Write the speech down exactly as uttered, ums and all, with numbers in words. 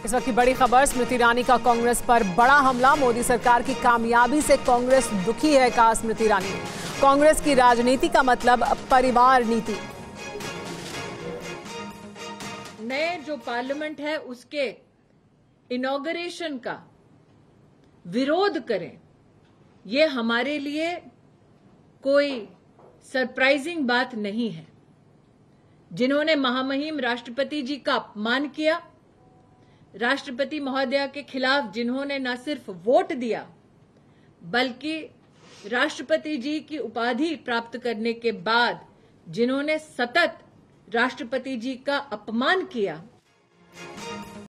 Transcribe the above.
इस वक्त की बड़ी खबर, स्मृति ईरानी का कांग्रेस पर बड़ा हमला। मोदी सरकार की कामयाबी से कांग्रेस दुखी है, कहा स्मृति ईरानी ने। कांग्रेस की राजनीति का मतलब परिवार नीति। नए जो पार्लियामेंट है उसके इनॉग्रेशन का विरोध करें, ये हमारे लिए कोई सरप्राइजिंग बात नहीं है। जिन्होंने महामहिम राष्ट्रपति जी का अपमान किया, राष्ट्रपति महोदया के खिलाफ जिन्होंने न सिर्फ वोट दिया बल्कि राष्ट्रपति जी की उपाधि प्राप्त करने के बाद जिन्होंने सतत राष्ट्रपति जी का अपमान किया,